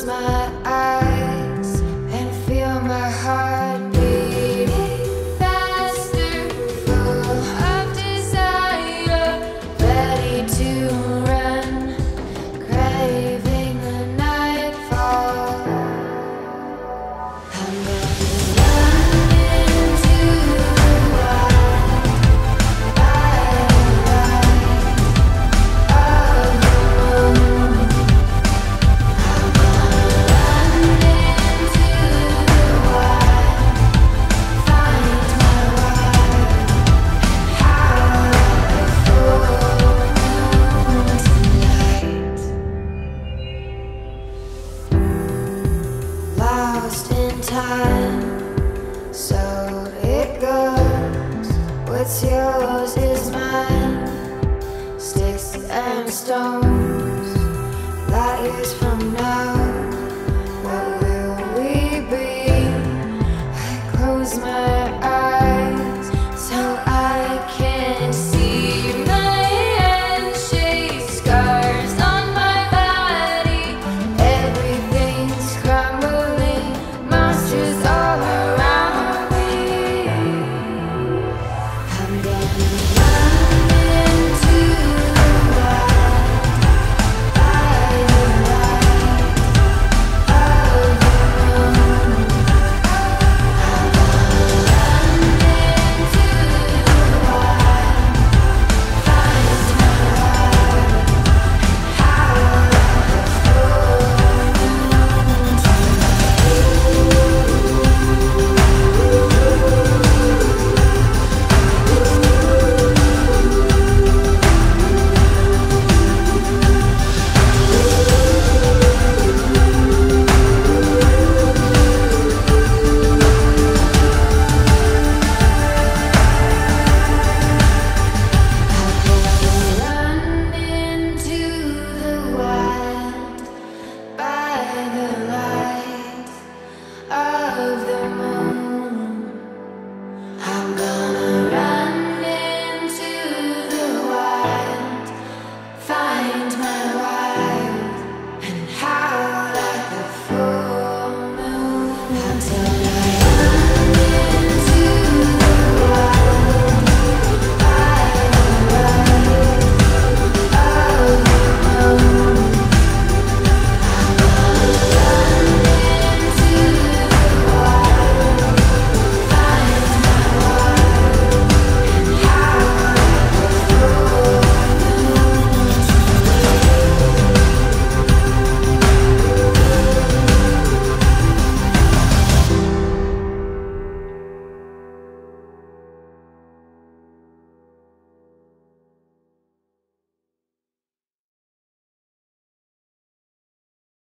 my eyes and feel my heart beating faster, full of desire, ready to run, craving the nightfall. I'm gonna run into the wild, light of the moon. I'm gonna run into the wild, find my wild, howl at the full moon tonight. Lost in time, so it goes. What's yours is mine. Sticks and stones.